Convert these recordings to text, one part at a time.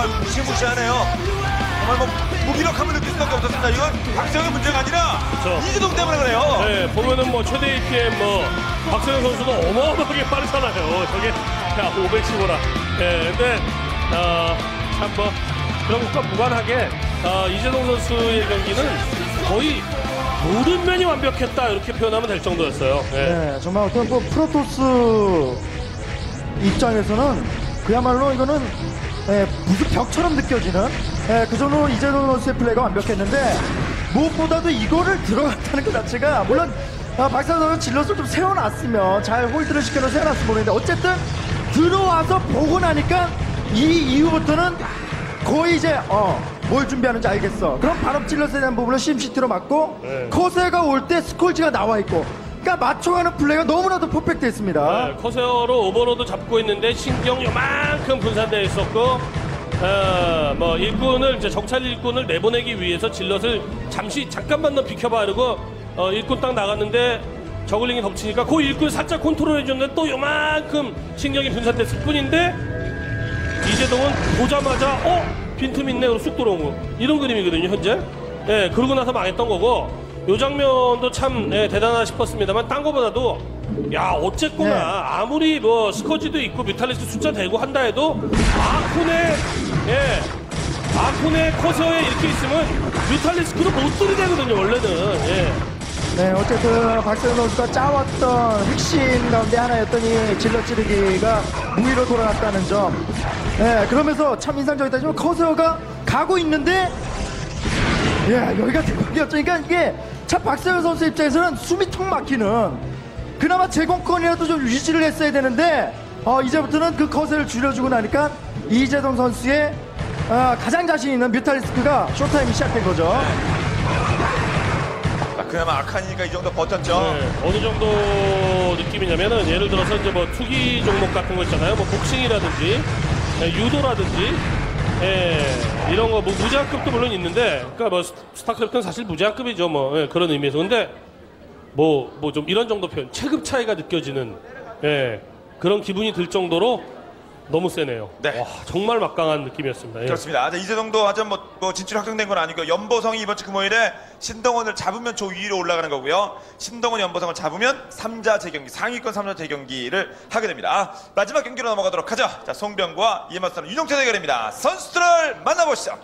정말 무시무시하네요. 정말 뭐 무기력함을 느낄 수밖에 없었습니다. 이건 박세영의 문제가 아니라 그렇죠. 이재동 때문에 그래요. 네, 보면은 뭐 최대 APM 뭐 박세영 선수도 어마어마하게 빠르잖아요. 저게 야 515라. 네, 근데 참 뭐 그런 것과 무관하게 이재동 선수의 경기는 거의 모든 면이 완벽했다 이렇게 표현하면 될 정도였어요. 네. 네, 정말 어떤 뭐 프로토스 입장에서는 그야말로 이거는 무슨 벽처럼 느껴지는 그 정도로 이재동 선수의 플레이가 완벽했는데 무엇보다도 이거를 들어갔다는 것 자체가 물론 박찬호 선수는 질럿을 좀 세워놨으면 잘 홀드를 시켜서 세워놨으면 모르겠는데 어쨌든 들어와서 보고 나니까 이 이후부터는 거의 이제 뭘 준비하는지 알겠어. 그럼 바로 질럿에 대한 부분을 심시티로 맞고 커세가 올 때 스콜지가 나와 있고 그러니까 맞춰가는 플레이가 너무나도 퍼펙트했습니다. 네, 커세어로 오버로드 잡고 있는데 신경 요만큼 분산되어 있었고 뭐 일꾼을 이제 정찰 일꾼을 내보내기 위해서 질럿을 잠깐만 더 비켜봐 이러고 일꾼 딱 나갔는데 저글링이 덮치니까 그 일꾼 살짝 컨트롤 해줬는데 또 요만큼 신경이 분산됐을 뿐인데 이재동은 보자마자 빈틈 있네 그러고 쑥 들어온 거 이런 그림이거든요 현재. 예, 그러고 나서 망했던 거고 요 장면도 참 대단하다 싶었습니다만 딴 거보다도 야 어쨌거나 아무리 뭐 스커지도 있고 뮤탈리스트 숫자 되고 한다 해도 아콘의 커서에 이렇게 있으면 뮤탈리스크도 못 들이대거든요 원래는. 예. 네, 어쨌든 박세훈 선수가 짜왔던 핵심 가운데 하나였던 이 질럿 찌르기가 무위로 돌아갔다는 점. 네, 그러면서 참 인상적이었지만 커세어가 가고 있는데 여기가 대박이었죠. 그러니까 이게 참 박세훈 선수 입장에서는 숨이 턱 막히는 그나마 제공권이라도 좀 유지를 했어야 되는데 이제부터는 그 커세를 줄여주고 나니까 이재동 선수의 가장 자신 있는 뮤탈리스크가 쇼타임이 시작된 거죠. 그나마 아칸이니까 이 정도 버텼죠. 네, 어느 정도 느낌이냐면은 예를 들어서 이제 뭐 투기 종목 같은 거 있잖아요. 뭐 복싱이라든지 유도라든지 이런 거 뭐 무제한급도 물론 있는데 그러니까 뭐 스타크래프트는 사실 무제한급이죠. 뭐 그런 의미에서 근데 뭐 좀 이런 정도 표현 체급 차이가 느껴지는 그런 기분이 들 정도로 너무 세네요. 네. 와, 정말 막강한 느낌이었습니다. 그렇습니다. 이재동도 아주 뭐 진출 확정된 건 아니고 연보성이 이번 주 금요일에 신동원을 잡으면 조 위로 올라가는 거고요. 신동원 연보성을 잡으면 3자 재경기 상위권 3자 재경기를 하게 됩니다. 마지막 경기로 넘어가도록 하죠. 자, 송병구와 이에 맞서는 윤용태 대결입니다. 선수들을 만나보시죠.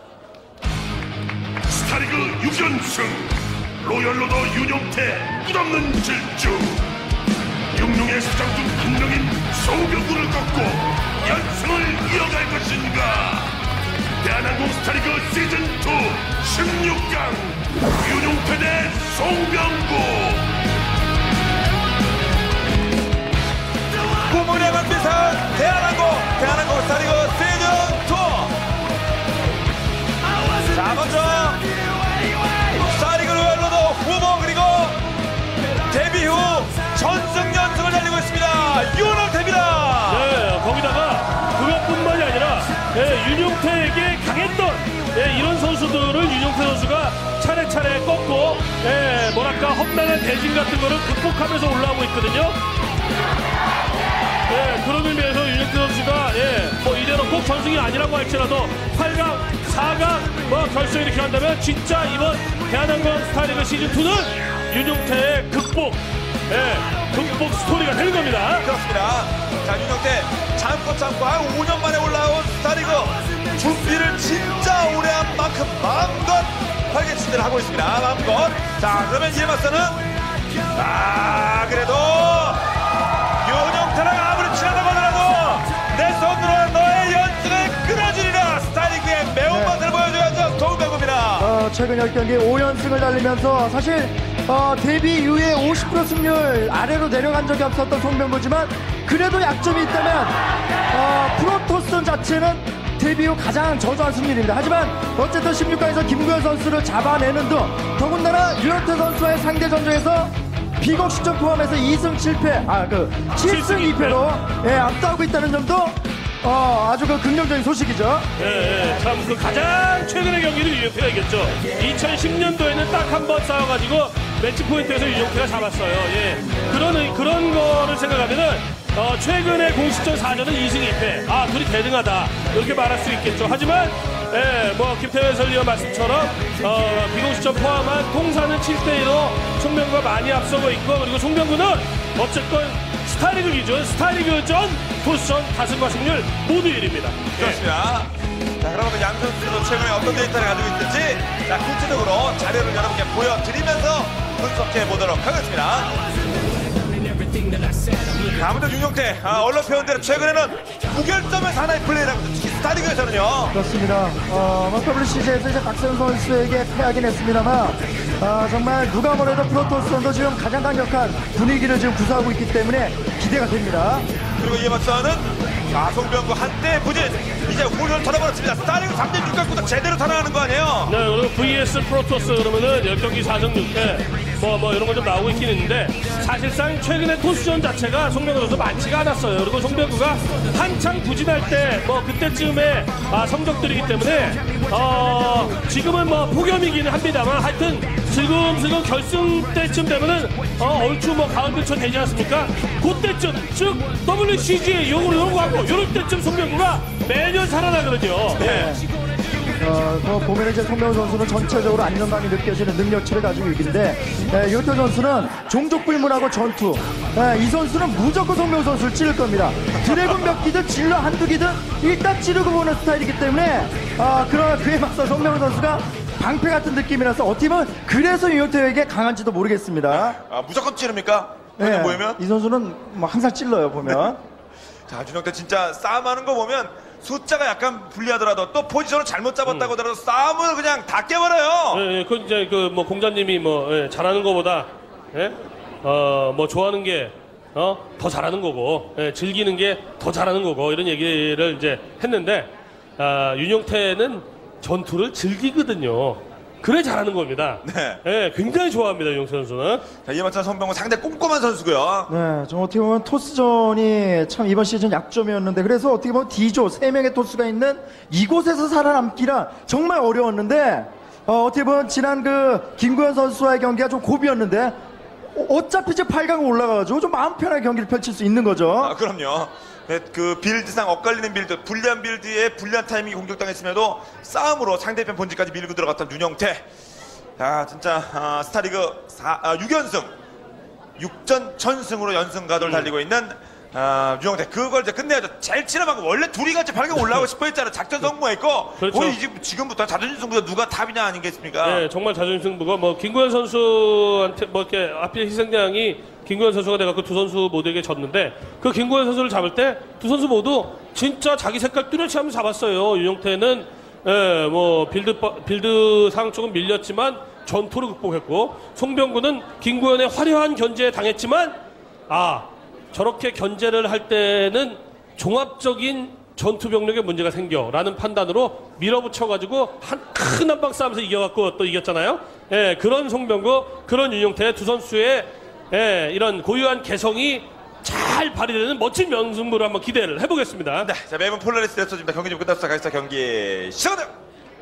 스타리그 6연승 로열로더 윤용태 끝없는 질주 육룡의 수장중 한 명인 송병구를 꺾고 연승을 이어갈 것인가. 대한항공 스타리그 시즌2 16강 윤용태 대 송병구. 꿈을 향한 비상 대한항공 스타리그 시즌2. 자, 먼저 스타리그 로얄로드 후보 그리고 데뷔 후 전승 연승을 달리고 있습니다. 윤용태입니다. 네, 거기다가 그것뿐만이 아니라 윤용태에게 강했던 이런 선수들을 윤용태 선수가 차례차례 꺾고 뭐랄까 험난한 대진 같은 거를 극복하면서 올라오고 있거든요. 그런 의미에서 윤용태 선수가 뭐 이제는 꼭 전승이 아니라고 할지라도 8강, 4강 뭐 결승 이렇게 한다면 진짜 이번 대한항공 스타리그 시즌2는 윤용태의 극복 스토리가 되는 겁니다. 그렇습니다. 자, 윤용태 참고 한 5년 만에 올라온 스타리그 준비를 진짜 오래 한 만큼 마음껏 활개치들을 하고 있습니다. 마음껏. 자, 그러면 이에 맞서는 그래도 윤용태랑 아무리 친하다고 하더라도 내 손으로 너의 연승을 끊어주리라. 스타리그의 매운맛을 보여줘야죠. 송병구입니다. 최근 10경기 5연승을 달리면서 사실 데뷔 이후에 50% 승률 아래로 내려간 적이 없었던 송병구지만 그래도 약점이 있다면 프로토스 자체는 데뷔 후 가장 저조한 승률입니다. 하지만 어쨌든 16강에서 김구현 선수를 잡아내는 등 더군다나 윤용태 선수와의 상대 전적에서 비곡 시점 포함해서 2승 7패 7승 2패로 앞서고 있다는 점도 아주 긍정적인 소식이죠. 참 그 가장 최근의 경기를 윤용태가 이겼죠. 2010년도에는 딱 한 번 싸워가지고 매치 포인트에서 윤용태가 잡았어요. 그런 거를 생각하면은 최근에 공식전 4전은 2승 2패. 아, 둘이 대등하다. 이렇게 말할 수 있겠죠. 하지만, 뭐, 김태현 해설위원 말씀처럼, 비공식전 포함한 통사는 7대1로 송병구가 많이 앞서고 있고, 그리고 송병구는 어쨌건 스타리그 기준, 스타리그전, 토스전, 다승과 승률 모두 1위입니다. 그렇습니다. 자, 그러면 양 선수도 최근에 어떤 데이터를 가지고 있는지, 자, 구체적으로 자료를 여러분께 보여드리면서 분석해 보도록 하겠습니다. 아무튼 윤용태, 언론 표현대로 최근에는 무결점에서 하나의 플레이라고 특히 스타리그에서는요. 그렇습니다. WCG에서 이제 박세훈 선수에게 패하긴 했습니다만, 정말 누가 뭐래도 프로토스도 지금 가장 강력한 분위기를 지금 구사하고 있기 때문에 기대가 됩니다. 그리고 이에 맞서는 송병구 한때 부진, 이제 우를 털어버렸습니다. 스타리그 3대 6강부터 제대로 탈환하는 거 아니에요? 네, 그리고 VS 프로토스 그러면은 10경기 4승 6패 뭐 이런 거 좀 나오고 있긴 있는데 사실상 최근에 토스전 자체가 송병구 선수 많지가 않았어요. 그리고 송병구가 한창 부진할 때 뭐 그때쯤에 성적들이기 때문에 지금은 뭐 폭염이기는 합니다만 하여튼 슬금슬금 결승 때쯤 되면은 얼추 뭐 가을 근처 되지 않습니까? 그때쯤 즉 WCG 요거 하고 요럴 때쯤 송병구가 매년 살아나거든요. 네. 보면 이제 송병구 선수는 전체적으로 안정감이 느껴지는 능력치를 가지고 있는데, 윤태 선수는 종족 불문하고 전투. 이 선수는 무조건 송병구 선수를 찌를 겁니다. 드래곤 몇 기든 질러 한두 기든 일단 찌르고 보는 스타일이기 때문에, 그러나 그에 맞서 송병구 선수가 방패 같은 느낌이라서 어떻게 보면 그래서 윤태에게 강한지도 모르겠습니다. 무조건 찌릅니까? 네, 보이면? 이 선수는 뭐 항상 찔러요, 보면. 자, 윤용태 진짜 싸움하는 거 보면 숫자가 약간 불리하더라도 또 포지션을 잘못 잡았다고 하더라도 싸움을 그냥 다 깨버려요. 네, 그 이제 그 뭐 공자님이 뭐 잘하는 거보다 뭐 좋아하는 게 더 잘하는 거고 즐기는 게 더 잘하는 거고 이런 얘기를 이제 했는데 윤용태는 전투를 즐기거든요. 그래 잘하는 겁니다. 네. 굉장히 좋아합니다, 윤용태 선수는. 자, 이에 맞서는 송병구 상대 꼼꼼한 선수고요. 네, 좀 어떻게 보면 토스전이 참 이번 시즌 약점이었는데, 그래서 어떻게 보면 D조 3명의 토스가 있는 이곳에서 살아남기란 정말 어려웠는데, 어떻게 보면 지난 그 김구현 선수와의 경기가 좀 고비였는데, 어차피 이제 8강 올라가가지고 좀 마음 편하게 경기를 펼칠 수 있는 거죠. 그럼요. 네, 그 빌드상 엇갈리는 빌드, 불리한 빌드에 불리한 타이밍이 공격당했음에도 싸움으로 상대편 본진까지 밀고 들어갔던 윤용태. 자, 진짜 스타리그 6연승 6전 전승으로 연승가도를 달리고 있는 윤용태. 그걸 이제 끝내야죠. 제일 치열하고 원래 둘이 같이 8강 올라가고 싶어 했잖아요. 작전 성공했고 그렇죠. 거의 지금부터 자존심 승부가 누가 탑이냐 아니겠습니까? 네, 정말 자존심 승부가 뭐 김구현 선수한테 뭐 이렇게 앞에 희생양이 김구현 선수가 돼갖고 두 선수 모두에게 졌는데 그 김구현 선수를 잡을 때 두 선수 모두 진짜 자기 색깔 뚜렷이 하면서 잡았어요. 윤용태는 뭐 빌드상 조금 밀렸지만 전투로 극복했고 송병구는 김구현의 화려한 견제에 당했지만 저렇게 견제를 할 때는 종합적인 전투 병력에 문제가 생겨라는 판단으로 밀어붙여가지고 큰 한방 싸움에서 이겨갖고 또 이겼잖아요. 그런 송병구, 그런 윤용태 두 선수의 이런 고유한 개성이 잘 발휘되는 멋진 명승부를 한번 기대를 해보겠습니다. 네, 자, 매번 폴라리스 됐어집니다. 경기 좀 끝났습니다. 가겠습니다. 경기 시작합니다.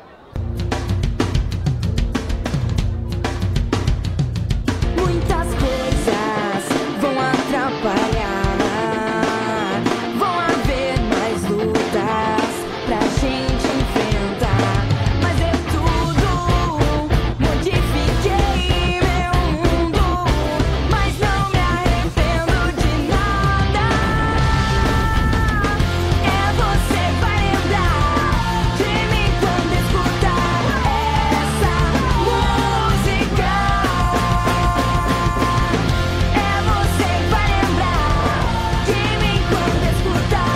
Muitas coisas vão atrapalhar. Vão haver mais lutas pra gente enfrentar. Mas eu tudo modifiquei meu mundo. Mas não me arrependo de nada. Você vai lembrar de mim quando escutar essa música. Você vai lembrar de mim quando escutar.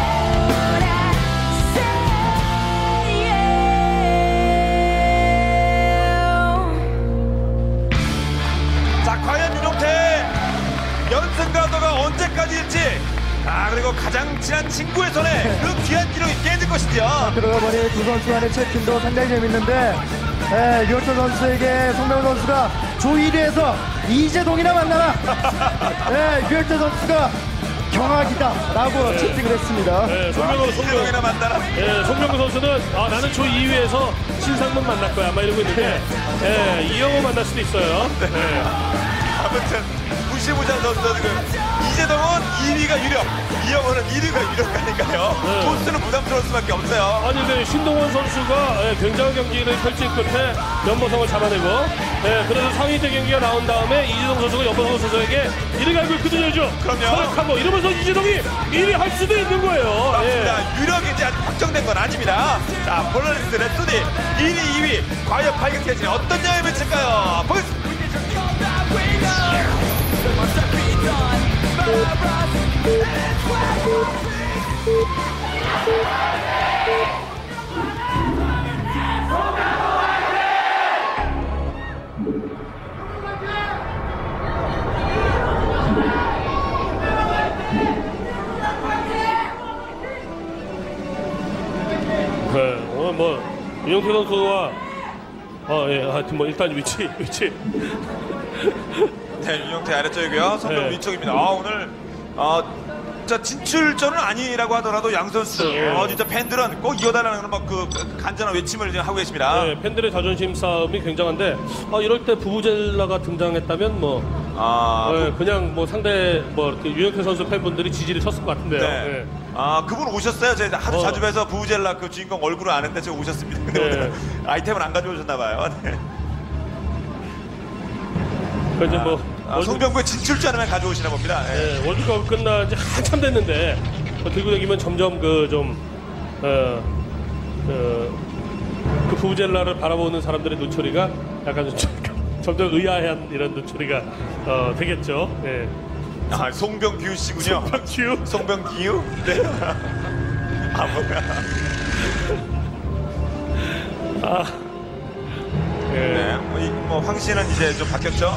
자, 과연 윤용태 연승가도가 언제까지일지, 그리고 가장 친한 친구의 손에 그 귀한 기록이 깨질 것이죠. 그러다 보니 두 선수 간의 채팅도 상당히 재밌는데, 윤태 선수에게 송병구 선수가 조 1위에서 이재동이나 만나라. 윤태 선수가 경악이다라고 채팅을 했습니다. 송병구나 만나라. 송병구 선수는 나는 조 2위에서 신상문 만날 거야 아마 이러고 있는데 이영호 만날 수도 있어요. 아무튼 무시무시한 선수들 이재동은 2위가 유력, 이영호는 1위가 유력하니까요. 네. 토스는 부담스러울 수밖에 없어요. 아니 근데 신동원 선수가 굉장한 경기를 펼친 끝에 연보성을 잡아내고 그래서 상위대 경기가 나온 다음에 이재동 선수가 연보성 선수에게 이를 갈고 있거든요. 그럼요. 서력하고 이러면서 이재동이 1위 할 수도 있는 거예요. 맞습니다. 유력이 이제 아직 확정된 건 아닙니다. 자, 폴라리스 랩소디 1위, 2위 과연 8강 대진에 어떤 영향을 미칠까요? 보겠습니다. 오늘 뭐 이영태 선수와 하여튼 뭐 일단 위치 네, 윤영태 아래쪽이고요. 성병 네. 위쪽입니다. 오늘 진짜 진출전은 아니라고 하더라도 양 선수 진짜 팬들은 꼭 이겨달라는 그 간절한 외침을 지금 하고 계십니다. 네, 팬들의 자존심 싸움이 굉장한데 이럴 때 부부젤라가 등장했다면 그냥 뭐 상대 이렇게 유영태 선수 팬분들이 지지를 쳤을 것 같은데요. 네. 그분 오셨어요. 제가 하도 자주 뵈서 부부젤라 그 주인공 얼굴을 아는데 지금 오셨습니다. 근데 네. 오늘 아이템을 안 가져오셨나봐요. 네. 그래서 뭐 송병구의 진출전에만 가져오시나 봅니다. 네. 네, 월드컵 끝난 지 한참 됐는데 들고 다니면 점점 그 부부젤라를 바라보는 사람들의 눈초리가 약간 좀 점점 의아한 이런 눈초리가 되겠죠. 네. 송병규 씨군요. 박지우. 송병규? 네. 뭐야. 네. 황 씨는 이제 좀 바뀌었죠?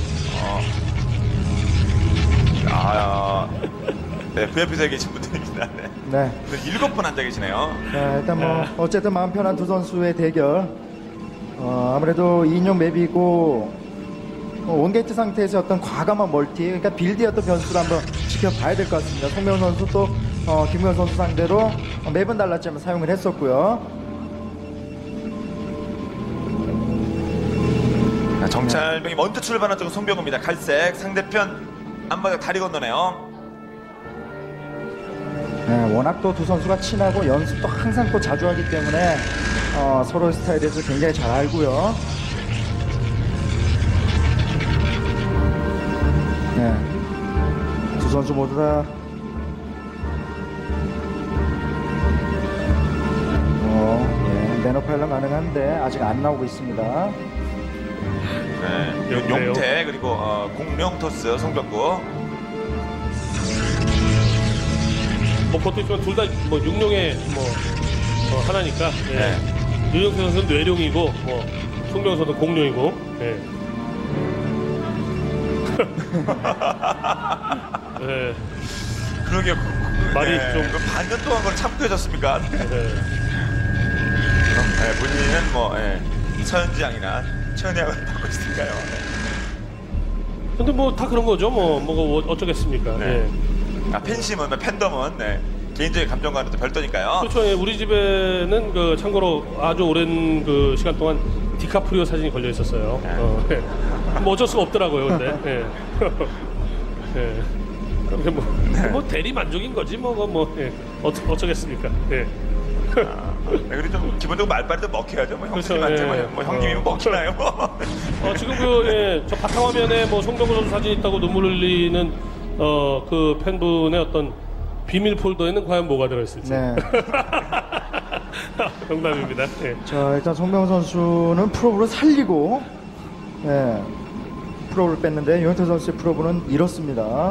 네, VIP석에 계신 분들입니다. 네. 네. 7분 앉아 계시네요. 네, 일단 뭐 어쨌든 마음 편한 두 선수의 대결. 아무래도 2인용 맵이고 원게이트 상태에서 어떤 과감한 멀티, 그러니까 빌드의 어떤 변수를 한번 지켜봐야 될 것 같습니다. 송명훈 선수 또 김우현 선수 상대로 맵은 달랐지만 사용을 했었고요. 정찰병이 먼저 출발한 쪽은 송병구입니다. 갈색 상대편 안바닥 다리 건너네요. 네, 워낙 또 두 선수가 친하고 연습도 항상 또 자주 하기 때문에 서로의 스타일에 대해서 굉장히 잘 알고요. 네, 두 선수 모두 다 매너 파일럿 가능한데 아직 안 나오고 있습니다. 네, 용태 그리고 공룡 토스 송병구. 그것도 있지만 둘 다 육룡의 하나니까. 네. 유영태 선수는 뇌룡이고 송병구 선수는 공룡이고. 네. 네. 그러게 말이 좀 반년 동안 그걸 참고 계셨습니까? 네. 본인은 서현지 양이나 최은희 양을 받고 있으니까요. 근데 다 그런 거죠. 어쩌겠습니까. 네. 팬심은 팬덤은 개인적인 감정과는 또 별도니까요. 그렇죠. 우리 집에는 참고로 아주 오랜 시간 동안 디카프리오 사진이 걸려 있었어요. 어쩔 수가 없더라고요. 근데 그렇게 대리 만족인 거지 어쩌겠습니까. 그리고 좀 기본적으로 말빨이 좀 먹혀야죠. 그렇죠, 형님한테 형님이면 먹히나요? 지금 저 바탕화면에 송병구 선수 사진 있다고 눈물 흘리는 그 팬분의 어떤 비밀 폴더에는 과연 뭐가 들어있을지. 네. 농담입니다. 자, 일단 송병호 선수는 프로브를 살리고 프로브를 뺐는데 유영태 선수의 프로브는 잃었습니다.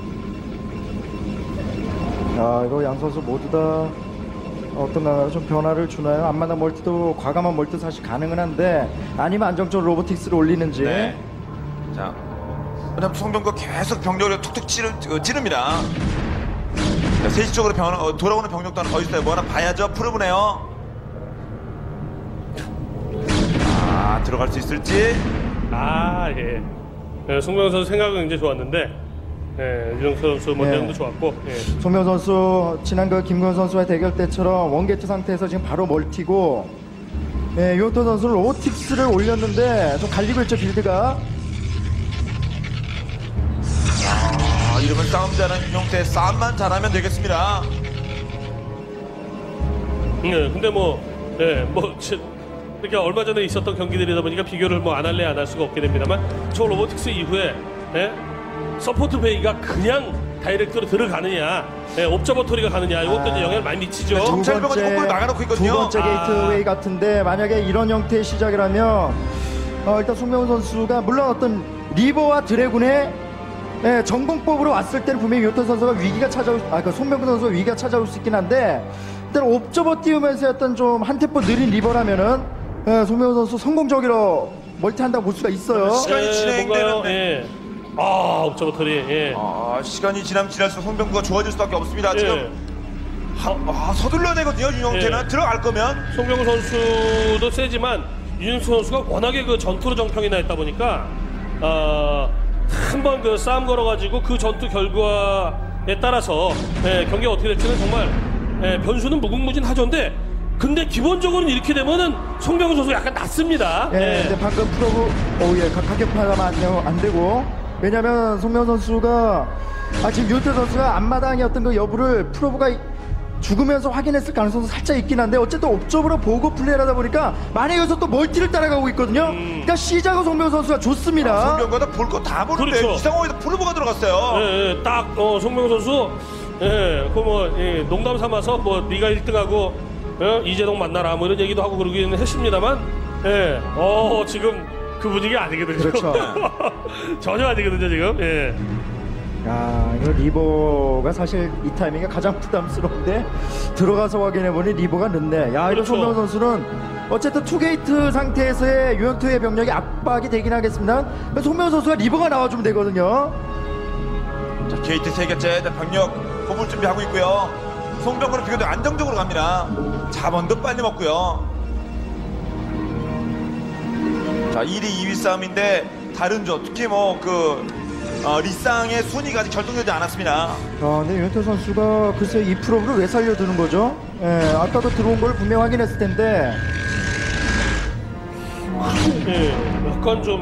이거 양 선수 모두 다 어떤가 좀 변화를 주나요? 앞마당 멀티도 과감한 멀티 사실 가능은 한데 아니면 안정적으로 로보틱스를 올리는지. 네. 자, 그다음 송병구 계속 병력을 툭툭 찌릅니다. 자, 세시 쪽으로 돌아오는 병력도 하나 더 있어요. 뭐 하나 봐야죠. 프로브네요. 들어갈 수 있을지. 송병구 선수 생각은 굉장히 좋았는데 유영태 선수 대응도 좋았고. 송병호 선수 지난 김구현 선수와의 대결 때처럼 원게이트 상태에서 지금 바로 멀티고 유영태 선수는 로보틱스를 올렸는데 좀 갈리고 있죠 빌드가. 이름은 싸움 잘하는 윤용태 싸움만 잘하면 되겠습니다. 네, 근데 그러니까 얼마 전에 있었던 경기들이다 보니까 비교를 뭐 안 할래 안 할 수가 없게 됩니다만 저 로보틱스 이후에 서포트 베이가 그냥 다이렉트로 들어가느냐, 옵저버토리가 가느냐 이것도 이제 영향을 많이 미치죠. 정찰병은 홈을 막아놓고 있거든요. 두 번째 게이트웨이 같은데 만약에 이런 형태의 시작이라면 일단 송명훈 선수가 물론 어떤 리버와 드래곤의 전공법으로 왔을 때는 분명히 요토 선수가 위기가 찾아올 그러니까 송명훈 선수가 위기가 찾아올 수 있긴 한데 일단 옵저버 띄우면서 어떤 좀 한 템포 느린 리버라면은 송명훈 선수 성공적으로 멀티한다고 볼 수가 있어요. 시간이 진행되는데. 예. 옵저버토리. 예. 시간이 지나면 지날수록 송병구가 좋아질 수밖에 없습니다. 지금 서둘러야 되거든요. 윤용태는 예. 들어갈 거면. 송병구 선수도 세지만 윤영수 선수가 워낙에 그 전투로 정평이나 했다 보니까 한 번 그 싸움 걸어가지고 그 전투 결과에 따라서 경기가 어떻게 될지는 정말 변수는 무궁무진하던데 근데 기본적으로는 이렇게 되면은 송병구 선수 약간 낫습니다. 근데 방금 프로브 가격파가 안 되고 왜냐면 송명훈 선수가 지금 윤태 선수가 앞마당의 어떤 그 여부를 프로브가 죽으면서 확인했을 가능성도 살짝 있긴 한데 어쨌든 옵저버로 보고 플레이를 하다 보니까 만약에 여기서 또 멀티를 따라가고 있거든요. 그러니까 시작은 송명훈 선수가 좋습니다. 송병구가 볼 거 다 보는데 그렇죠. 이 상황에서 프로브가 들어갔어요. 딱 송병구 선수 농담 삼아서 네가 1등하고 이재동 만나라 뭐 이런 얘기도 하고 그러기는 했습니다만 지금 그 분위기 아니거든요. 그렇죠. 전혀 아니거든요 지금. 이거 리버가 사실 이 타이밍이 가장 부담스러운데 들어가서 확인해보니 리버가 늦네. 이런 그렇죠. 송명훈 선수는 어쨌든 투게이트 상태에서의 유현투의 병력이 압박이 되긴 하겠습니다. 송명훈 선수가 리버가 나와주면 되거든요. 자, 게이트 3개째 병력 뽑을 준비하고 있고요. 송병구는 비교적 안정적으로 갑니다. 자원도 빨리 먹고요. 자, 1위, 2위 싸움인데 다른 조 특히 리쌍의 순위가 아직 결정되지 않았습니다. 근데 유현태 선수가 글쎄 이 프로를 왜 살려두는 거죠? 아까도 들어온 걸 분명 확인했을 텐데. 약간 좀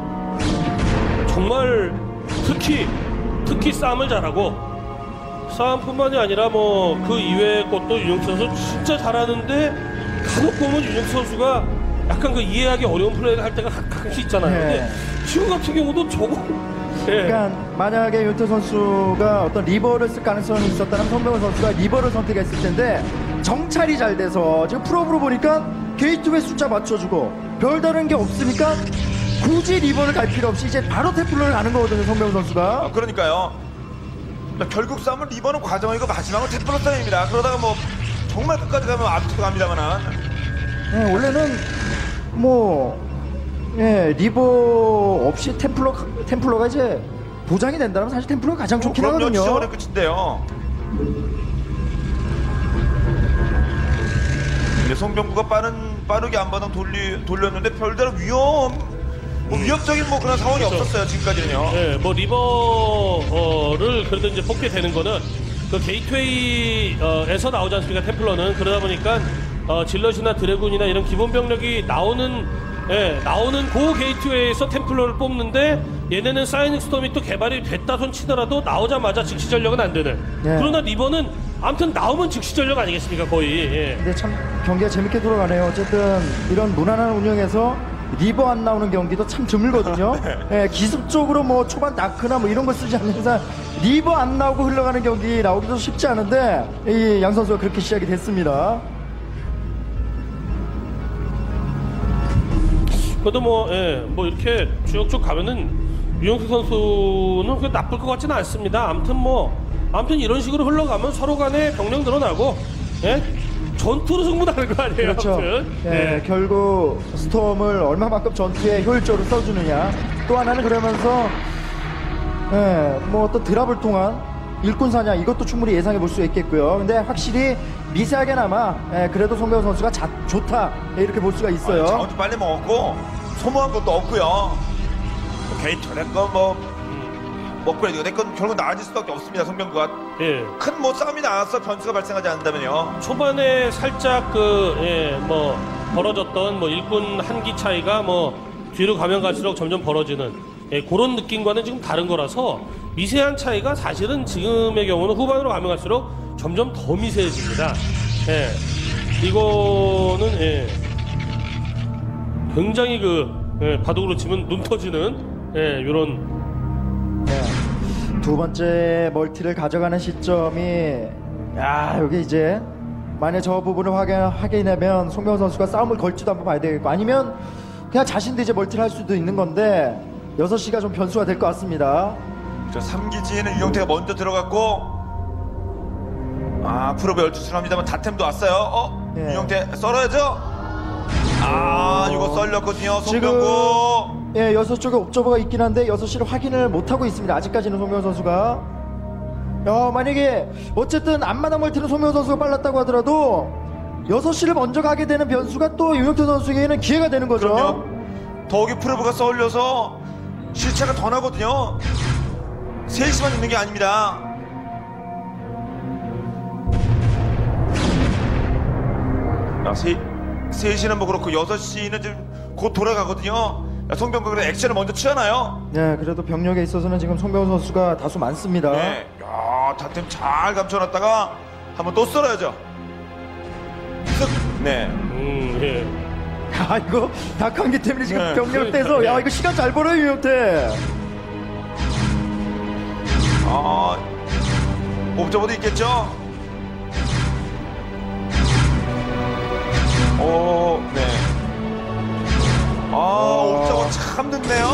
정말 특히 싸움을 잘하고 싸움뿐만이 아니라 그 이외의 것도 윤영수 선수 진짜 잘하는데 간혹 보면 윤영수 선수가 약간 그 이해하기 어려운 플레이를 할 때가 가끔씩 있잖아요. 근데 지금 같은 경우도 저거 그러니까 만약에 윤태 선수가 어떤 리버를 쓸 가능성이 있었다면 송병훈 선수가 리버를 선택했을 텐데 정찰이 잘 돼서 지금 프로브로 보니까 게이트웨이 숫자 맞춰주고 별다른 게 없으니까 굳이 리버를 갈 필요 없이 이제 바로 템플러를 가는 거거든요. 송병훈 선수가. 그러니까요. 결국 싸움은 리버는 과정이고 마지막은 템플러 싸움입니다. 그러다가 정말 끝까지 가면 앞으로 갑니다만은. 원래는 리버 없이 템플러가 이제 보장이 된다면 사실 템플러가 가장 좋긴 그럼요. 하거든요. 지정원의 끝인데요. 근데 송병구가 빠르게 안바닥 돌렸는데 별다른 위협적인 그런 상황이 없었어요. 지금까지는요. 리버를 그래도 이제 뽑게 되는 거는 그 게이트웨이에서 나오지 않습니까? 템플러는 그러다 보니까 질럿이나 드래곤이나 이런 기본 병력이 나오는 그 게이트웨이에서 템플러를 뽑는데 얘네는 사이닉 스톰이 또 개발이 됐다 손 치더라도 나오자마자 즉시 전력은 안 되는. 그러나 리버는 아무튼 나오면 즉시 전력 아니겠습니까 거의. 근데 참 경기가 재밌게 돌아가네요. 어쨌든 이런 무난한 운영에서 리버 안 나오는 경기도 참 드물거든요. 기습적으로 초반 다크나 이런 거 쓰지 않는 이상 리버 안 나오고 흘러가는 경기 나오기도 쉽지 않은데 이 양 선수가 그렇게 시작이 됐습니다. 그래도 이렇게 쭉쭉 가면은 유영수 선수는 그 나쁠 것 같지는 않습니다. 아무튼 이런 식으로 흘러가면 서로 간에 병력 늘어나고 전투로 승부하는 거 아니에요? 그렇죠. 아무튼. 결국 스톰을 얼마만큼 전투에 효율적으로 써주느냐. 또 하나는 그러면서 어떤 드랍을 통한 일꾼 사냥 이것도 충분히 예상해 볼 수 있겠고요. 근데 확실히 미세하게나마 그래도 송병훈 선수가 좋다 이렇게 볼 수가 있어요. 자원도 빨리 먹었고 소모한 것도 없고요. 게이트 내건 업그레이드가 내건 결국 나아질 수밖에 없습니다. 송병구가 큰 싸움이 나왔어. 변수가 발생하지 않는다면요. 초반에 살짝 벌어졌던 일꾼 한기 차이가 뒤로 가면 갈수록 점점 벌어지는 예, 그런 느낌과는 지금 다른 거라서 미세한 차이가 사실은 지금의 경우는 후반으로 가면 갈수록 점점 더 미세해집니다. 예, 이거는 예, 굉장히 바둑으로 치면 눈 터지는 예, 이런 두 번째 멀티를 가져가는 시점이 여기 이제 만약 저 부분을 확인하면 송병호 선수가 싸움을 걸지도 한번 봐야 되겠고 아니면 그냥 자신도 이제 멀티를 할 수도 있는 건데 6시가 좀 변수가 될 것 같습니다. 저 3기지에는 유영태가 먼저 들어갔고 프로브 12수를 합니다만 다템도 왔어요. 예. 유영태 썰어야죠. 이거 썰렸거든요. 지금 송병구. 6쪽에 옵저버가 있긴 한데 6시를 확인을 못하고 있습니다. 아직까지는 송병호 선수가 만약에 어쨌든 앞마당 멀티는 송병호 선수가 빨랐다고 하더라도 6시를 먼저 가게 되는 변수가 또 유영태 선수에게는 기회가 되는 거죠. 그럼요. 더욱이 프로브가 썰려서 실차가 더 나거든요. 3시만 있는 게 아닙니다. 세시는 뭐 그렇고 6시는 지금 곧 돌아가거든요. 송병구 그래 액션을 먼저 취하나요? 네, 그래도 병력에 있어서는 지금 송병호 선수가 다소 많습니다. 네. 다템 잘 감춰놨다가 한번 또 썰어야죠. 네. 예. 이거 닭한기 때문에 지금 네, 병력을 그러니까, 떼서 네. 이거 시간 잘 벌어요 유영태. 옵저버도 있겠죠? 네. 옵저버 참 늦네요.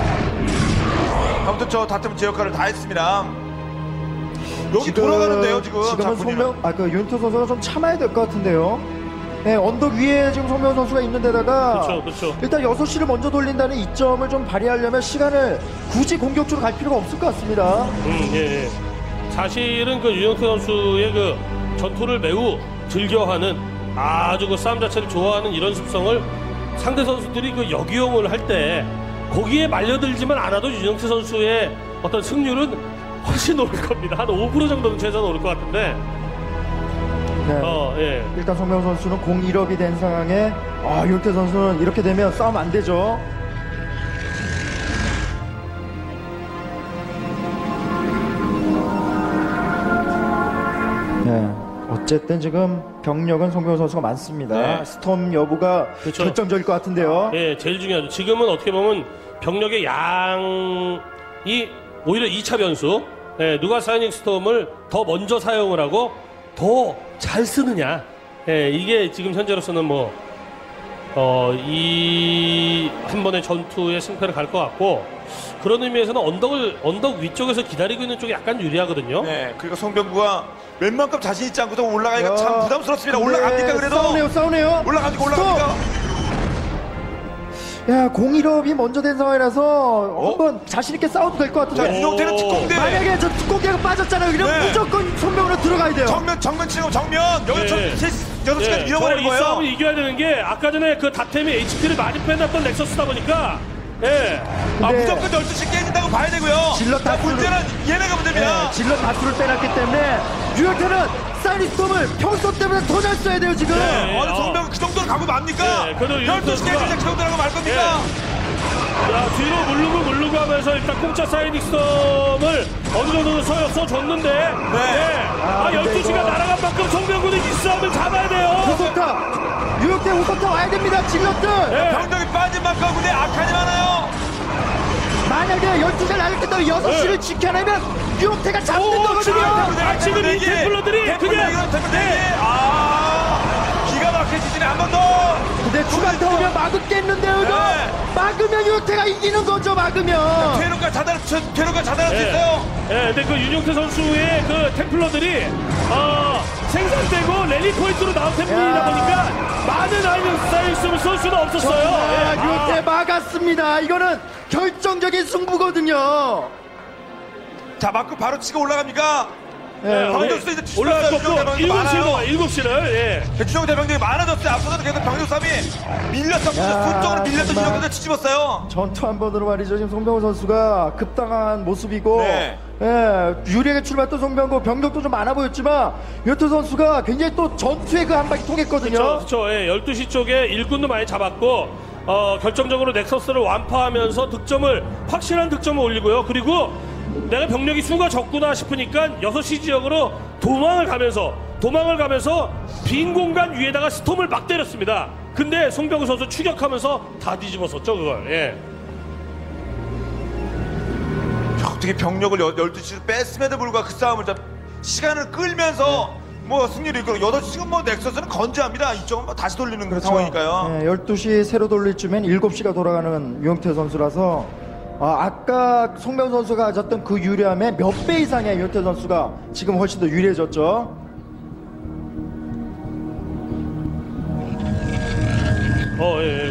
아무튼 저 다템 제 역할을 다 했습니다. 여기 돌아가는데요, 지금. 지금은 송병, 유영태 선수가 좀 참아야 될 것 같은데요. 네, 언덕 위에 지금 송병호 선수가 있는 데다가 그렇죠. 일단 6시를 먼저 돌린다는 이점을 좀 발휘하려면 시간을 굳이 공격적으로 갈 필요가 없을 것 같습니다. 예. 사실은 유영태 선수의 전투를 매우 즐겨하는 아주 싸움 자체를 좋아하는 이런 습성을 상대 선수들이 역이용을 할 때 거기에 말려들지만 않아도 유영태 선수의 어떤 승률은 훨씬 오를 겁니다. 한 5% 정도는 최소한 오를 것 같은데. 네. 예. 일단 송병호 선수는 0-1업이 된 상황에 유영태 선수는 이렇게 되면 싸움 안 되죠. 네. 어쨌든 지금 병력은 송병호 선수가 많습니다. 네. 스톰 여부가 그렇죠. 결정적일 것 같은데요. 예, 제일 중요하죠. 지금은 어떻게 보면 병력의 양이 오히려 2차 변수. 예, 누가 사이닝 스톰을 더 먼저 사용을 하고 더 잘 쓰느냐. 예, 이게 지금 현재로서는 이 한 번의 전투의 승패를 갈 것 같고 그런 의미에서는 언덕 위쪽에서 기다리고 있는 쪽이 약간 유리하거든요. 네, 그리고 송병구가 웬만큼 자신 있지 않고도 올라가기가 야, 참 부담스럽습니다. 근데 올라갑니까 그래도? 싸우네요. 올라갑니까? 야, 0-1업이 먼저 된 상황이라서 한번 자신있게 싸워도 될 것 자, 같은데 유영태는 특공대. 만약에 저 특공대가 빠졌잖아요. 이러면 네. 무조건 손병으로 들어가야 돼요. 정면 치고 정면. 여기 네. 6시까지 밀어버리는 이 거예요. 싸움을 이겨야 되는 게 아까 전에 다템이 HP를 많이 빼놨던 넥서스다 보니까 예. 근데 무조건 12시 깨진다고 봐야 되고요. 질럿 자, 다수를- 문제는 얘네가 문제입니다. 네, 질럿 다수를 빼놨기 때문에 유영태는 사이니스톰을 평소 때보다 더 잘 써야 돼요 지금. 네. 아니 송병구 그 정도로 가고 맙니까? 네, 그래도 12시 깨지자 그 정도로 가고 말 겁니까? 야, 뒤로 물르고 하면서 일단 공짜 사이닉 스톰을 어느 정도는 써줬는데 네. 근데 12시가 이거- 날아간 만큼 송병구는 이 싸움을 잡아야 돼요. 후속타 유영태 후속타 와야 됩니다. 질럿들 네. 병력이 빠진 만큼 근데 악하지 많아요. 만약에 12시를 날릴 때 6시를 네. 지켜내면 유영태가 잡는 거거든요. 지금 이 템플러들이 그냥 기가 막혀지지네 한 번 더. 근데 추가타 오면 막을겠는데요 이거. 네. 막으면 유영태가 이기는 거죠. 막으면. 퇴로가 자달할 수 있어요. 네, 근데 유영태 선수의 템플러들이 생산되고 랠리 포인트로 나온 템플이다 야. 보니까 많은 아이언 사이언스를 쏠 수는 없었어요. 예. 유영태 막았습니다. 이거는 결정적인 승부거든요. 자, 맞고 바로 치고 올라갑니까? 네, 황정수 이제 뒤집었어요. 올라갔고 주정 대병들이 많아요. 7시를 예. 주정 대병들이 많아졌어요. 앞서서는 계속 병력 싸움이 밀렸던 야, 순쪽으로 밀렸던 정말. 유정들을 뒤집었어요. 전투 한 번으로 말이죠. 지금 송병호 선수가 급당한 모습이고, 네. 유리하게 출발했던 송병호 병력도 좀 많아 보였지만 유영태 선수가 굉장히 또 전투의 그 한 방이 통했거든요. 그렇죠. 예, 12시 쪽에 일꾼도 많이 잡았고 결정적으로 넥서스를 완파하면서 확실한 득점을 올리고요. 그리고 내가 병력이 수가 적구나 싶으니까 6시 지역으로 도망을 가면서 빈 공간 위에다가 스톰을 막 때렸습니다. 근데 송병구 선수 추격하면서 다 뒤집었었죠, 그걸. 예. 어떻게 병력을 12시로 뺐음에도 불구하고 그 싸움을 시간을 끌면서 뭐 승리를 이끌고 8시 지금 뭐 넥서스는 건재합니다. 이쪽은 뭐 다시 돌리는 그런 상황이니까요. 네, 12시 새로 돌릴 쯤엔 7시가 돌아가는 유영태 선수라서 아까 송병 선수가 가졌던 그 유리함의 몇 배 이상의 유영태 선수가 지금 훨씬 더 유리해졌죠. 예.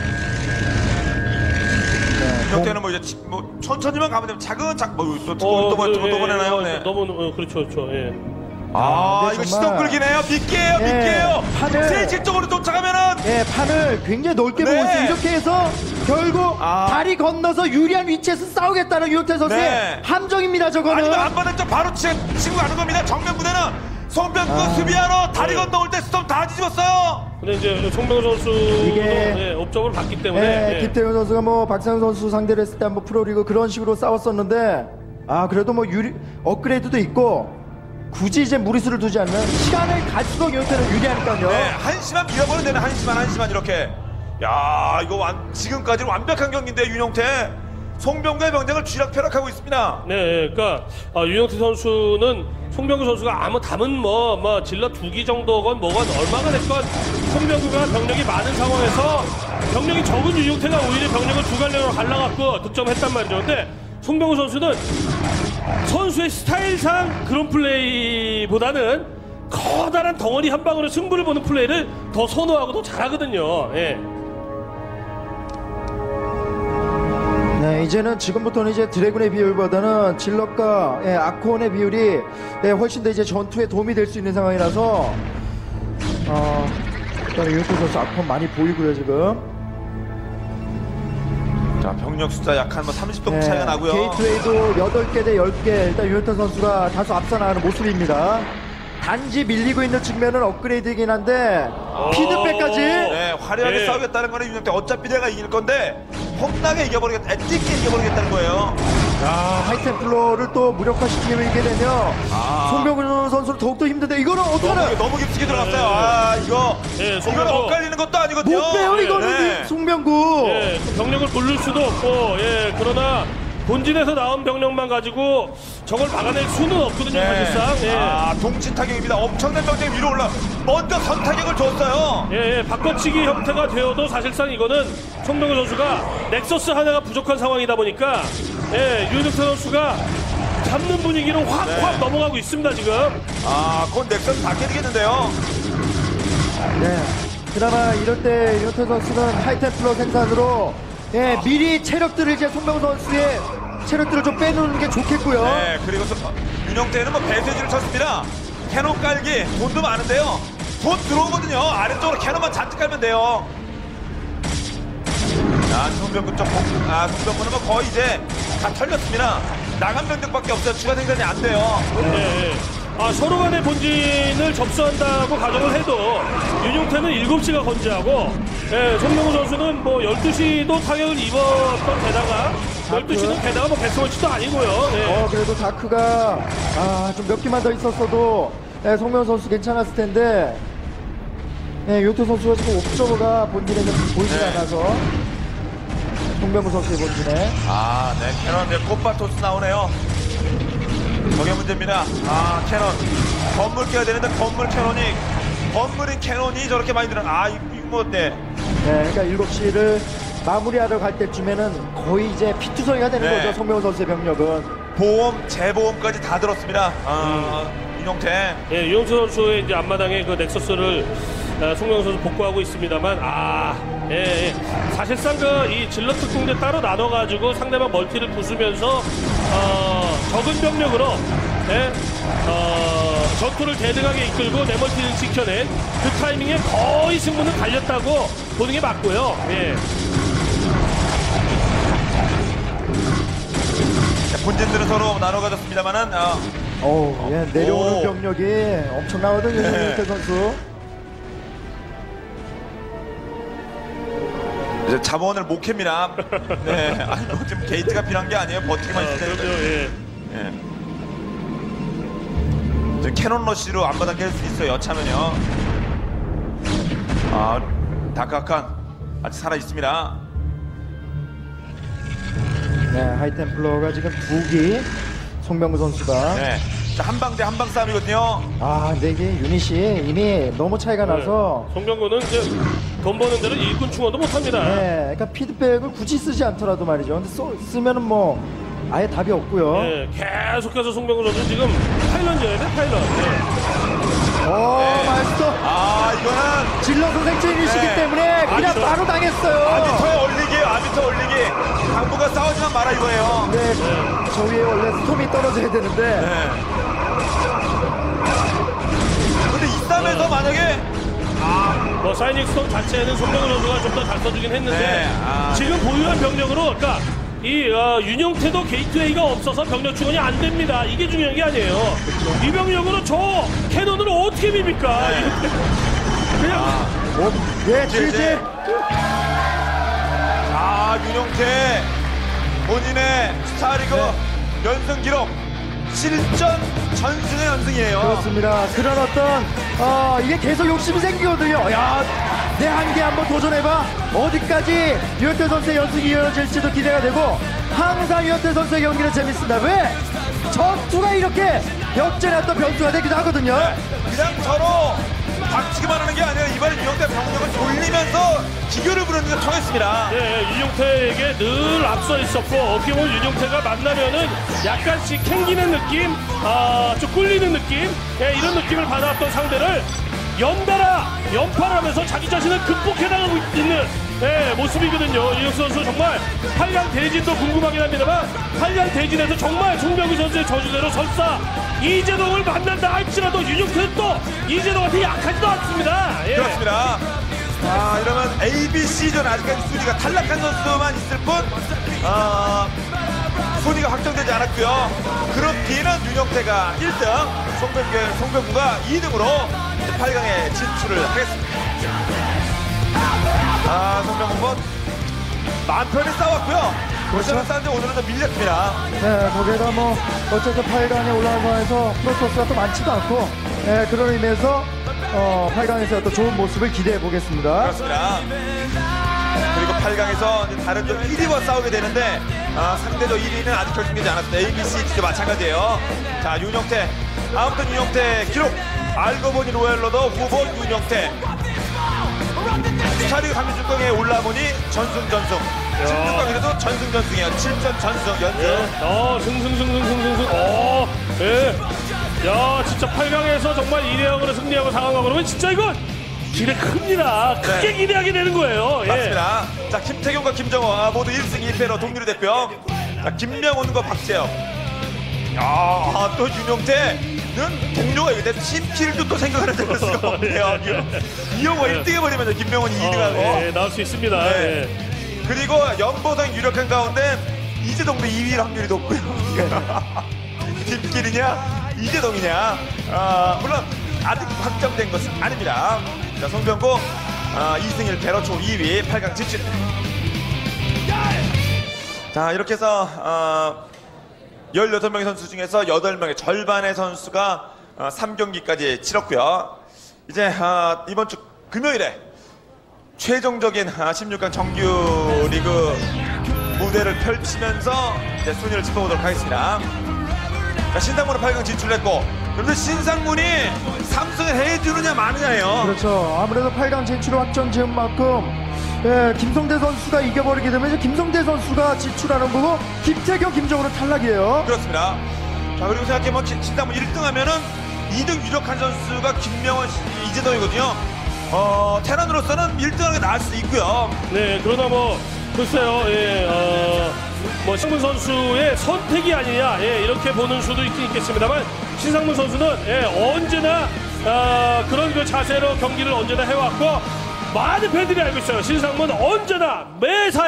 유영태는 뭐 이제 뭐 천천히만 가면 되면 차근차근 또 보내나요? 네. 너무 그렇죠. 예. 이거 정말- 시동 끌기네요. 미끼예요. 판을- 실질적으로 쫓아가면은 네, 판을 굉장히 넓게 네. 보고 있어요. 이렇게 해서 결국 다리 건너서 유리한 위치에서 싸우겠다는 유영태 선수의 네. 함정입니다. 저거는. 아니면 앞바닥 쪽 바로 치고 가는 겁니다. 정면 부대는 송병구 수비하러 다리 건너올 때 스톰 다 뒤집었어요. 근데 이제 송병구 선수도 이게- 업적을 받기 때문에 네, 예. 김태훈 선수가 뭐 박상현 선수 상대를 했을 때 한번 프로리그 그런 식으로 싸웠었는데 그래도 뭐 업그레이드도 있고 굳이 이제 무리수를 두지 않는 시간을 갈수록 유영태는 유리하니까요. 네, 한시만 밀어버리면 되는 한시만 이렇게. 야, 이거 지금까지는 완벽한 경기인데 윤용태 송병구의 병력을 쥐락펴락하고 있습니다. 네, 그러니까 윤영태 선수는 송병구 선수가 아무 담은 뭐 질럿 2기 정도건 뭐건 얼마가 됐건 송병구가 병력이 많은 상황에서 병력이 적은 윤영태가 오히려 병력을 두 갈래로 갈라갖고 득점했단 말이죠. 근데 송병구 선수는 선수의 스타일상 그런 플레이보다는 커다란 덩어리 한 방으로 승부를 보는 플레이를 더 선호하고 더 잘하거든요. 예. 네, 이제는 지금부터는 이제 드래곤의 비율보다는 질럿과 아코온의 비율이 훨씬 더 이제 전투에 도움이 될 수 있는 상황이라서 일단 유영태 선수 아코온 많이 보이고요 지금. 자, 병력 숫자 약 한 30동 차이가 나고요. 게이트웨이도 8개 대 10개 일단 유영태 선수가 다소 앞서 나가는 모습입니다. 단지 밀리고 있는 측면은 업그레이드이긴 한데 피드백까지 네, 화려하게 네. 싸우겠다는 거는 윤용태 어차피 내가 이길 건데 험나게 이겨버리겠다, 엣지있게 이겨버리겠다는 거예요. 하이템플러를 또 무력화시키게 되면 송병구 선수는 더욱더 힘든데 이거는 어떡하나 너무 깊숙이 들어갔어요. 이거 네, 이건 엇갈리는 것도 아니거든요. 못 빼요 이거는 네. 송병구. 예, 병력을 고를 수도 없고, 예, 그러나 본진에서 나온 병력만 가지고 저걸 막아낼 수는 없거든요, 네. 사실상. 예. 동진 타격입니다. 엄청난 병력이 위로 올라 먼저 선 타격을 줬어요. 예, 바꿔치기 형태가 되어도 사실상 이거는 송병구 선수가 넥서스 하나가 부족한 상황이다 보니까, 예, 윤혁태 선수가 잡는 분위기로 확 넘어가고 있습니다, 지금. 곧 넥슨 다 깨지겠는데요. 네. 그나마 이럴 때 유영태 선수는 하이템플러 생산으로 미리 체력들을 이제 송병구 선수의 체력들을 좀 빼놓는 게 좋겠고요. 네, 그리고 윤영태는 뭐 배쇄지를 쳤습니다. 캐논 깔기 돈도 많은데요. 돈 들어오거든요. 아래쪽으로 캐논만 잔뜩 깔면 돼요. 송병구 쪽, 송병구는 뭐 거의 이제 다 털렸습니다. 나간 병력밖에 없어요. 추가 생산이 안 돼요. 예, 예. 서로 간의 본진을 접수한다고 가정을 해도 윤용태는 7시가 건재하고, 예, 송병구 선수는 뭐 12시도 타격을 입었던 데다가 12시는 게다가 뭐 배스워치도 아니고요. 예. 그래도 다크가 좀 몇 개만 더 있었어도 송병구 선수 괜찮았을 텐데 유영태 선수가 지금 옵저버가 본진에 좀 보이지 네. 않아서 송병구 선수의 본진에 네, 캐논, 네, 꽃바토스 나오네요. 저게 문제입니다. 캐논. 건물 깨야 되는데 건물인 캐논이 저렇게 많이 들어. 이거 뭐, 네. 그러니까 7시를 마무리하러 갈 때쯤에는 거의 이제 피투성이가 되는 네. 거죠. 송병구 선수의 병력은. 보험, 재보험까지 다 들었습니다. 윤용태. 예, 유영태 선수의 이제 앞마당에 그 넥서스를 송병구 선수 복구하고 있습니다만, 예. 사실상 이 질럿 특공대 따로 나눠가지고 상대방 멀티를 부수면서 적은 병력으로 전투를 대등하게 이끌고 내 멀티를 지켜낸 그 타이밍에 거의 승부는 갈렸다고 보는 게 맞고요. 예. 본진들은 서로 나눠 가졌습니다만은 내려오는 오. 병력이 엄청나거든요. 유영태 선수. 이제 자원을 못 캡니다. 네, 아니 뭐 지금 게이트가 필요한 게 아니에요. 버티기만 있으면 그렇죠. 되는데. 예. 예. 지금 캐논 러시로 앞바닥 깰 수 있어요. 여차면요. 아, 다크아칸 아직 살아 있습니다. 네, 하이템플러가 지금 2기 송병구 선수가 네, 자, 한방 대 한방 싸움이거든요. 아 근데 이게 유닛이 이미 너무 차이가 나서 송병구는 이제 돈 버는 데는 일꾼 충원도 못합니다. 네, 그러니까 피드백을 굳이 쓰지 않더라도 말이죠. 근데 쓰면은 뭐 아예 답이 없고요. 네, 계속해서 송병구 선수 지금 파일런이어야 돼, 파일런. 네. 오, 마스터 아, 이거는 질러 선생 유닛이기 네. 때문에 그냥 아비터. 바로 당했어요. 아비터에 올리기예요. 아비터 올리기. 강부가 싸우지만 마라 이거예요. 네, 저 위에 원래 스톰이 떨어져야 되는데 네. 근데 이 싸움에서 만약에 뭐 사이닉 스톰 자체는 송병구 선수가 좀 더 잘 써주긴 했는데 네, 지금 보유한 병력으로 그러니까 이 윤용태도 게이트웨이가 없어서 병력 충원이 안 됩니다. 이게 중요한 게 아니에요. 이 병력으로 저 캐논으로 어떻게 밉니까? 그냥 예, 이제 질질 윤용태 본인의 스타리그 연승 기록 실전 전승의 연승이에요. 그렇습니다. 그런 어떤 이게 계속 욕심이 생기거든요. 야, 내 한계 한번 도전해봐. 어디까지 유현태 선수의 연승이 이어질지도 기대가 되고 항상 유현태 선수의 경기는 재밌습니다. 왜? 전투가 이렇게 역전의 어떤 변수가 되기도 하거든요. 그냥 서로 박치기만 하는 게 아니라 이번에 윤용태 병력을 돌리면서 기교를 부르는 게 통했습니다. 네, 윤용태에게 늘 앞서 있었고 어떻게 보면 윤용태가 만나면은 약간씩 캥기는 느낌, 좀 꿀리는 느낌, 이런 느낌을 받았던 상대를 연달아 연파하면서 자기 자신을 극복해 나가고 있는 모습이거든요. 이혁수 선수 정말 8강 대진도 궁금하긴 합니다만 8강 대진에서 정말 송병구 선수의 저주대로 설사 이재동을 만난다 할지라도 윤용태는 또 이재동한테 약하지도 않습니다. 예. 그렇습니다. 이러면 ABC전 아직까지 순위가 탈락한 선수만 있을 뿐 순위가 확정되지 않았고요. 그렇기는 윤용태가 1등, 송병구가 2등으로 8강에 진출을 하겠습니다. 송병구는 마음 편히 싸웠고요. 그렇죠. 싸운데 오늘은 좀 밀렸습니다. 네, 거기에다 뭐 어쨌든 8강에 올라간 상황에서 프로토스가 또 많지도 않고 그런 의미에서 8강에서 또 좋은 모습을 기대해 보겠습니다. 그렇습니다. 그리고 8강에서 다른 좀 1위와 싸우게 되는데 상대적 1위는 아직 결정되지 않았습니다. ABC도 마찬가지예요. 자, 윤용태. 아무튼 윤용태 기록. 알고 보니 로얄로더 후보 윤용태. 스타리그 3주권에 올라보니 전승전승. 16강에서도 전승전승이에요. 7전 전승 연승. 승승승승승승승. 예. 야, 진짜 8강에서 정말 2대형으로 승리하고 4강하고 그러면 진짜 이건 기대 큽니다. 크게 네. 기대하게 되는 거예요. 예. 맞습니다. 자, 김태경과 김정호 모두 1승 2패로 동률이 됐고요. 자, 김명훈과 박재혁. 또 윤용태는 동료가 있는데 팀킬도 또 생각을 해볼 수가 없네요. 이영호 1등 해버리면 김명훈이 2등하고. 나올 수 있습니다. 네. 예. 그리고 연보성 유력한 가운데 이재동도 2위 확률이 높고요. 팀킬이냐 이재동이냐 물론 아직 확정된 것은 아닙니다. 자, 송병구 2승 1패로 총 2위 8강 진출. 자, 이렇게 해서 16명의 선수 중에서 8명의 절반의 선수가 3경기까지 치렀고요. 이제 이번 주 금요일에 최종적인 16강 정규 리그 무대를 펼치면서 이제 순위를 짚어보도록 하겠습니다. 자, 신상문은 8강 진출했고, 그런데 신상문이 3승을 해주느냐 마느냐예요. 그렇죠. 아무래도 8강 진출을 확정 지은 만큼 김성대 선수가 이겨버리게 되면 이제 김성대 선수가 진출하는 거고 김태경, 김정우는 탈락이에요. 그렇습니다. 자, 그리고 생각해보면 신상문 1등하면은 2등 유력한 선수가 김명원, 이재동이거든요. 테란으로서는 1등하게 나을 수 있고요. 네, 그러나 뭐 글쎄요, 뭐 신상문 선수의 선택이 아니냐, 이렇게 보는 수도 있긴 있겠습니다만 신상문 선수는 언제나 그런 그 자세로 경기를 언제나 해왔고 많은 팬들이 알고 있어요. 신상문 언제나 매사에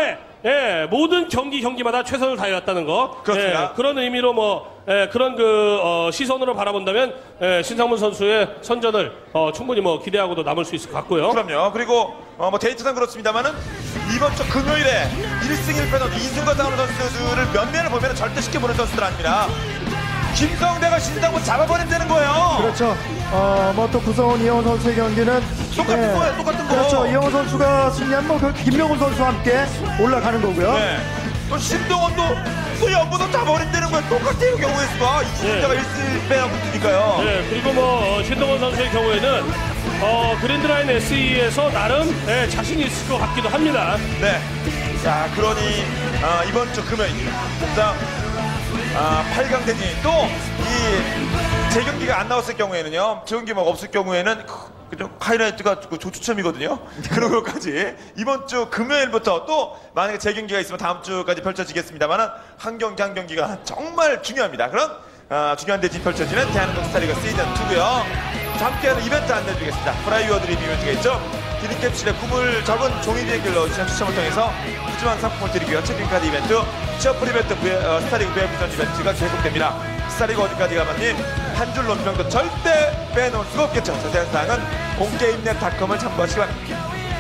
모든 경기마다 최선을 다해왔다는 거. 그렇습니다. 그런 의미로 그런 시선으로 바라본다면 신상문 선수의 선전을 충분히 기대하고도 남을 수 있을 것 같고요. 그럼요. 그리고 데이터상 그렇습니다만은 이번 주 금요일에 1승 1패는 이승과 싸우는 선수들을 몇 면을 보면 절대 쉽게 보는 선수들 아닙니다. 김성대가 신상문 잡아버리면 되는 거예요. 그렇죠. 또 구성원 이영호 선수의 경기는 똑같은 거예요. 똑같은 거. 그렇죠. 이영호 선수가 승리하면 그 김명훈 선수와 함께 올라가는 거고요. 네. 또 신동원도 또 연보성 잡아버린다는 거예요. 똑같아요. 경우의 수가 이승자가 1승 1패랑 붙으니까요. 네, 그리고 신동원 선수의 경우에는 그랜드라인 SE에서 나름 자신이 있을 것 같기도 합니다. 네. 자, 그러니 이번 주 금요일 자 8강 대진이 또 이 재경기가 안 나왔을 경우에는요. 재경기가 없을 경우에는 그죠? 하이라이트가 조추첨이거든요. 그런 것까지 이번 주 금요일부터 또 만약에 재경기가 있으면 다음 주까지 펼쳐지겠습니다만은 한 경기 한 경기가 정말 중요합니다. 그럼 중요한 대진이 펼쳐지는 대한민국 스타리그 시즌 2고요. 함께하는 이벤트 안내드리겠습니다. 프라이어드 리뷰 이벤트가 있죠. 드림캡슐에 꿈을 적은 종이 비행기로 추첨을 통해서 푸짐한 상품을 드리고요. 체크인카드 이벤트, 취업풀 이벤트, 스타리그 VIP전 이벤트가 계속됩니다. 스타리그 어디까지 가만님 한 줄 논평도 절대 빼놓을 수가 없겠죠. 자세한 사항은 공게임넷닷컴을 참고하시기 바랍니다.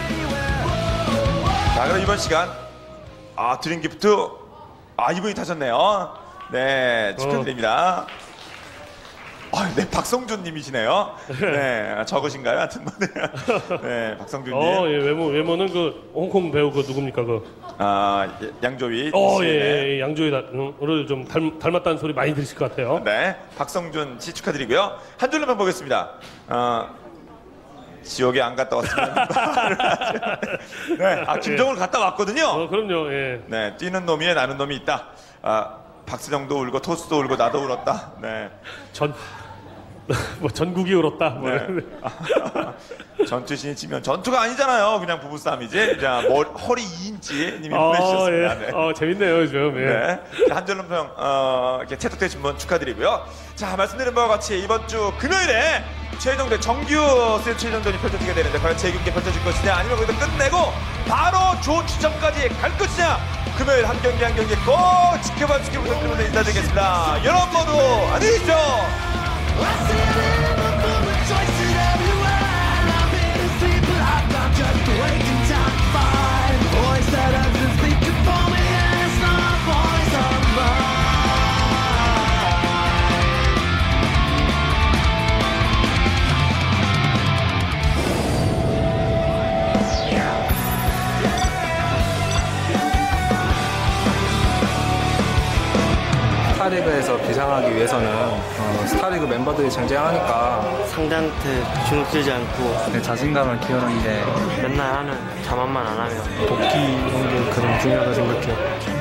자, 그럼 이번 시간 드림기프트 이분이 타셨네요. 네, 축하드립니다. 네, 박성준 님이시네요. 네, 적으신가요? 하여튼 네, 박성준 님. 예, 외모는 그 홍콩 배우 누굽니까 양조위. 예, 양조위를 좀 닮았다는 소리 많이 들으실 것 같아요. 네, 박성준 씨 축하드리고요. 한 줄로만 보겠습니다. 지옥에 안 갔다 왔으면. 네, 김정을 갔다 왔거든요. 그럼요, 예. 네, 뛰는 놈이에 나는 놈이 있다. 박수정도 울고 토스도 울고 나도 울었다. 네. 전국이 울었다. 네. 전투신이 치면 전투가 아니잖아요. 그냥 부부싸움이지. 자, 허리 2인치 님이 보내주셨습니다. 예. 네. 재밌네요, 요즘. 예. 네. 한줄논평 이렇게 채택되신 분 축하드리고요. 자, 말씀드린 바와 같이 이번 주 금요일에 최종대 정규 세트 최종전이 펼쳐지게 되는데 과연 재경기 펼쳐질 것이냐 아니면 거기서 끝내고 바로 조추첨까지 갈 것이냐 금요일 한 경기 한 경기 꼭 지켜봐 주시기 부탁드리면서 인사드리겠습니다. 여러분 모두 안녕히 계십시오. 스타리그에서 비상하기 위해서는 스타리그 멤버들이 쟁쟁하니까 상대한테 주눅들지 않고 자신감을 키우는 게 맨날 하는 자만만 안 하면 복귀 이런 게 가장 중요하다 생각해요.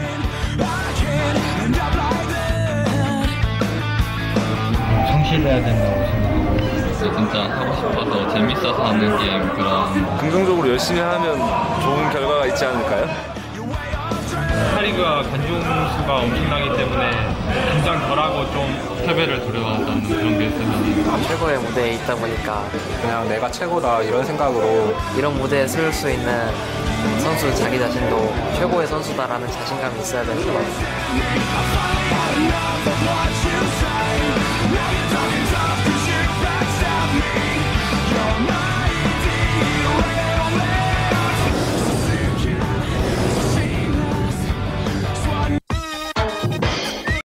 성실해야 된다고 생각하고 진짜 하고 싶어서 재밌어서 하는 게임 그런 긍정적으로 열심히 하면 좋은 결과가 있지 않을까요? 스타리그가 관중수가 엄청나기 때문에 긴장 덜하고 좀 패배를 두려워한다는 그런 게 있으면 최고의 무대에 있다 보니까 그냥 내가 최고다 이런 생각으로 이런 무대에 설 수 있는 선수 자기 자신도 최고의 선수다라는 자신감이 있어야 되는 것 같아요.